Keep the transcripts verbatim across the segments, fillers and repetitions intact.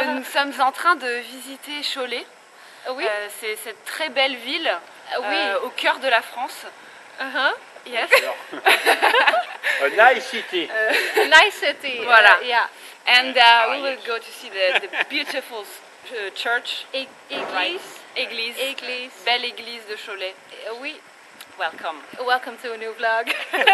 nous sommes en train de visiter Cholet. Oui. Euh, c'est cette très belle ville Oui. euh, au cœur de la France. Uh-huh. Yes. A nice city. Euh, Nice city. Voilà. Uh, yeah. and uh, we will go to see the, the beautiful uh, church. É Right. Église. Église. Église. Belle église de Cholet. Uh, oui. Welcome. Welcome to a new vlog.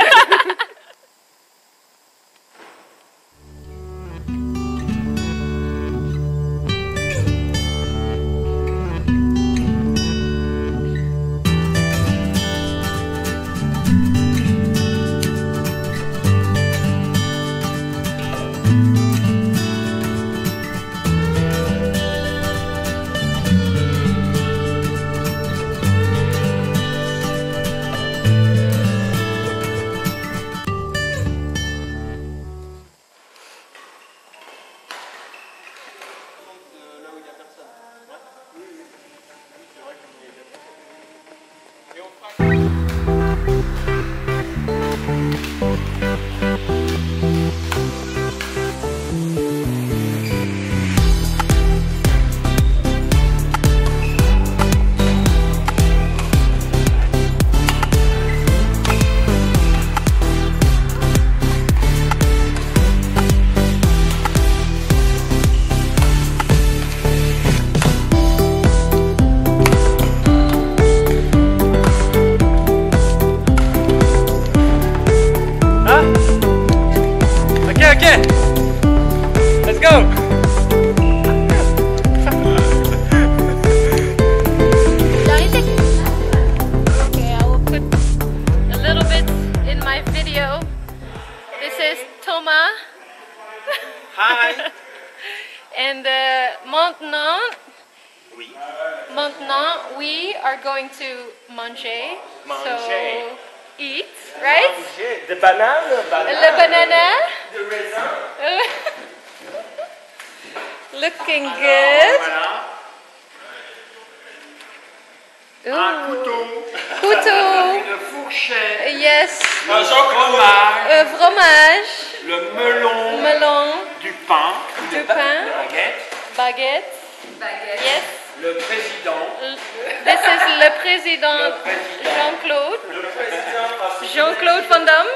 Okay, let's go. Okay, I will put a little bit in my video. This is Thomas. Hi. And uh, maintenant, Oui. maintenant, we are going to manger. Manger. So, eat, right? The banana. Le banana. banana. The raisin. Looking Alors, good. voilà. Un Ooh. couteau. Couteau. Une fourchette. Yes. Le fromage. Euh, fromage. Le melon. Melon. Du pain. Du Une pain. baguette. Baguette. Baguette. Yes. Le président. This is le président Le président. Jean-Claude. Le président. Jean-Claude Van Damme.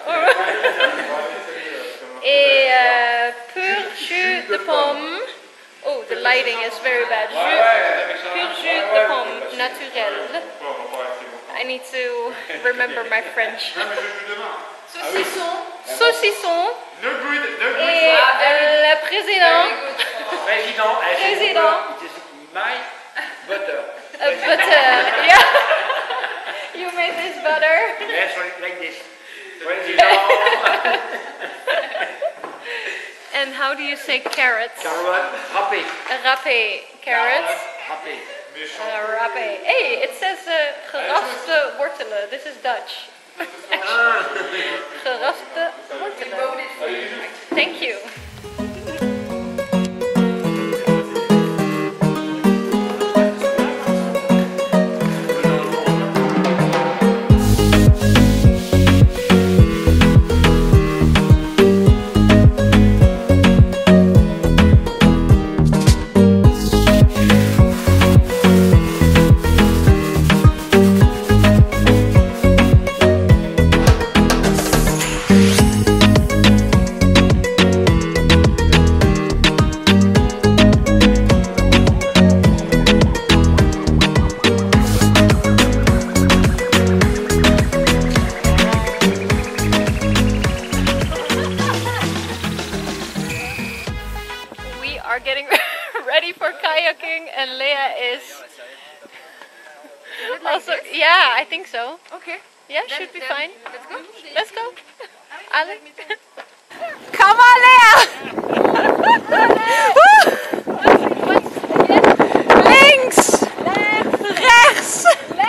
Et euh, pur jus de pomme. Oh, the lighting is very bad. Jus, pur jus de pomme naturel. I need to remember my French. Saucisson. Saucisson. No good. No good. Et euh, le président. Président. Président. It is my butter. Uh, butter. Yeah. You made this butter. Yes, like this. Président. And how do you say carrots? Carotte. Râpé. Râpé. Carrots. Râpé. Uh, râpé. Hey, it says uh, geraspte wortelen. This is Dutch. Geraspte wortelen. Thank you. Are getting ready for kayaking, and Leah is also. Yeah, I think so. Okay. Yeah, should be fine. Let's go. Let's go. Ale. Come on, Leah! Links! Rechts!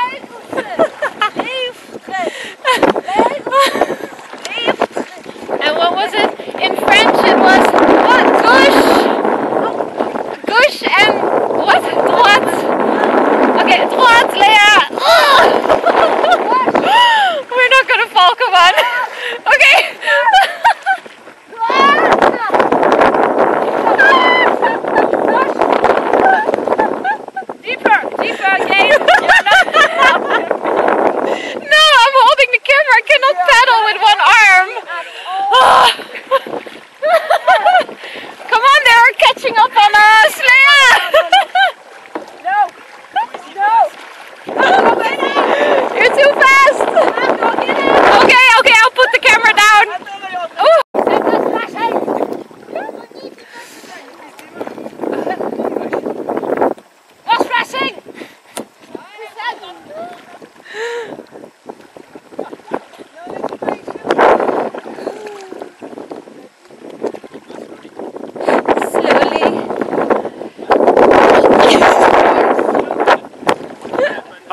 And what was it? In French it was what? Gauche! Gauche and what? Droite! Okay, droite, Leah! We're not gonna fall, come on! Okay!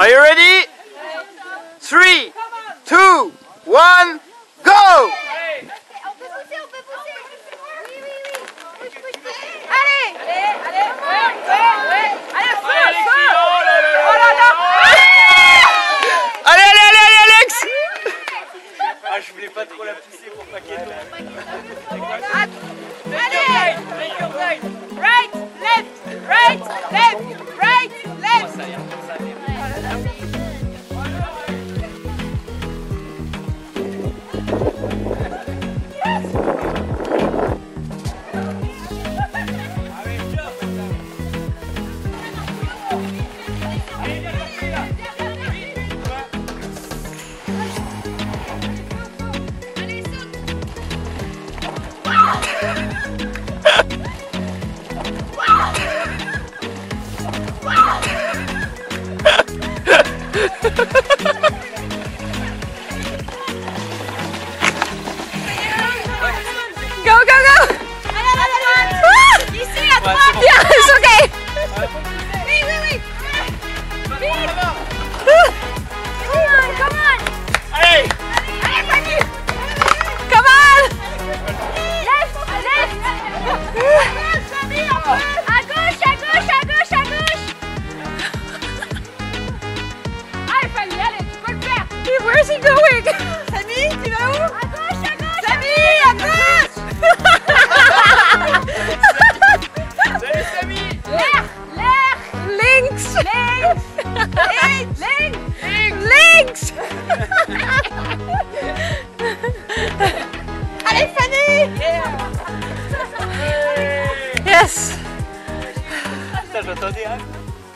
Are you ready? Three, two, one, go! On peut pousser, on peut pousser. Oui, oui, oui. Pousse, pousse, pousse. Allez. Allez, allez. Ouais, ouais, ouais. Allez, feu, feu. Oh là là. Oh là là. Allez, allez, allez, allez, Alex! Ah, je voulais pas trop la pousser pour pas qu'elle tombe. Allez. Right, left, right, left, right, left. Ça a l'air comme ça, mais... Go, go, go! Allez, allez, allez! Ici, à droite! Yeah, it's okay! Oui, oui, oui! Vite! Come on, come on! Allez! Allez, Fanny! Come on! Left, left! À gauche, à gauche, à gauche, à gauche! Allez, Fanny, allez, tu peux le faire! Where is he going? Fanny, tu vas où? À gauche, à gauche! Fanny, à gauche! Salut Samy! L'air! L'air! Links! Links! Links! Links! Allez, Fanny! Yes! Putain, j'attendais, hein?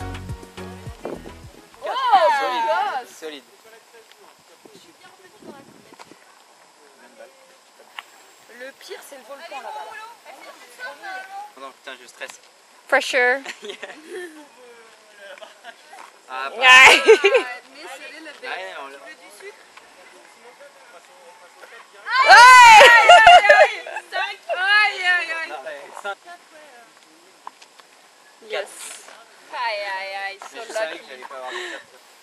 Oh, Solide. Solide. le pire, c'est le volcan là-bas. Oh non, putain, je stresse. Pressure. Ah, bah. Ouais. Ah, on l'a- Non, ouais, cinq. Yes. Aïe, aïe, aïe, Mais so je savais que lucky. j'allais pas avoir de carte.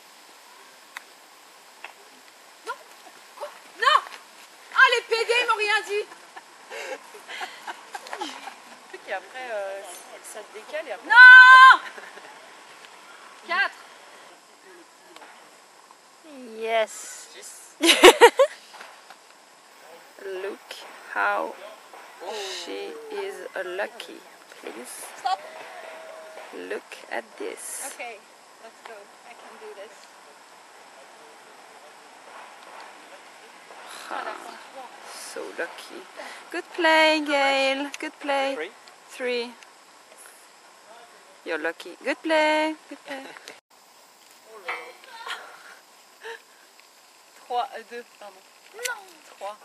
Non! Ah, les P D, ils m'ont rien dit. Le truc, et après, euh, ça te décale et après. Non! quatre. Yes. six. Look how she is lucky, please. Stop. Look at this. Okay, let's go. I can do this. So lucky. Good play, Gail. Good play. Three. Three. You're lucky. Good play. Good play. trois, deux, pardon. Non. trois.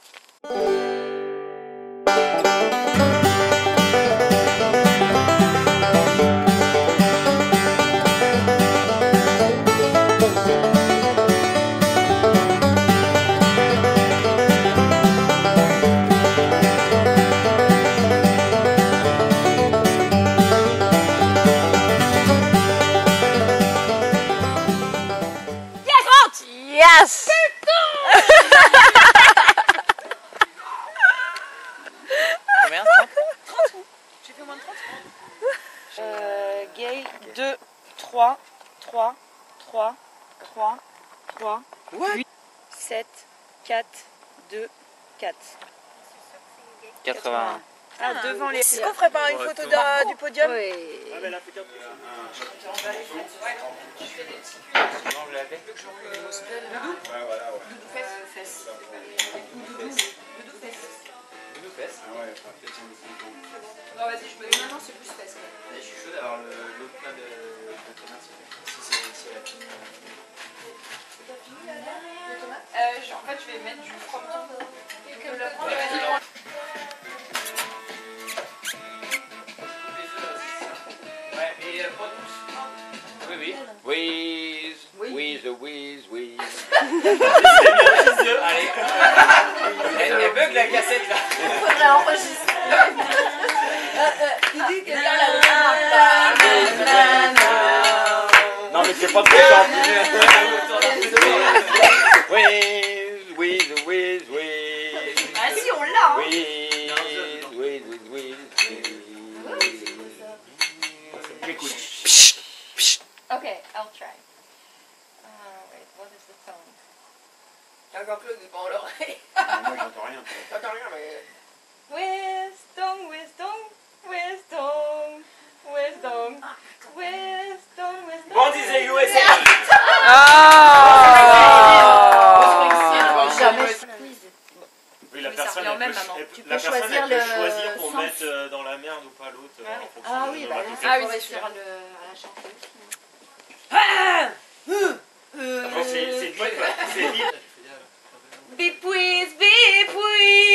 Yes! Combien? trente? J'ai fait moins de trente. Euh, Gail, deux, trois, trois, trois, trois, trois, huit, sept, quatre, deux, quatre. quatre-vingts. Ah, devant les... Est-ce qu'on ferait pas une photo d'un- du podium? Oui. Non, je l'avais. Doudou fesses. Non, vas-y, je me dis maintenant, c'est plus facile. Je suis chaud d'avoir le- l'autre plat de de tomates. Si c'est si elle a fini. Euh, je- en fait, je vais mettre du frometon. Que le prendre, vas-y. Ouais, et euh, pas douce. Oui, oui. Whiz, whiz, whiz, whiz. Allez. Elle, elle bug la cassette là. Faudrait enregistrer. Non mais c'est pas trop ça en plus. S R. Ah Jamais. Oui, la Oui, ça personne, revient au elle même, peut, maman. elle- Tu la peux personne, choisir elle peut le choisir pour sens. mettre euh, dans la merde ou pas l'autre euh, en fonction Ah de oui, la bah, onomatopée. Ah oui, c'est c'est sur sûr. le, à la chanteuse. Après, c'est c'est libre. C'est libre. Beep whiz, beep whiz.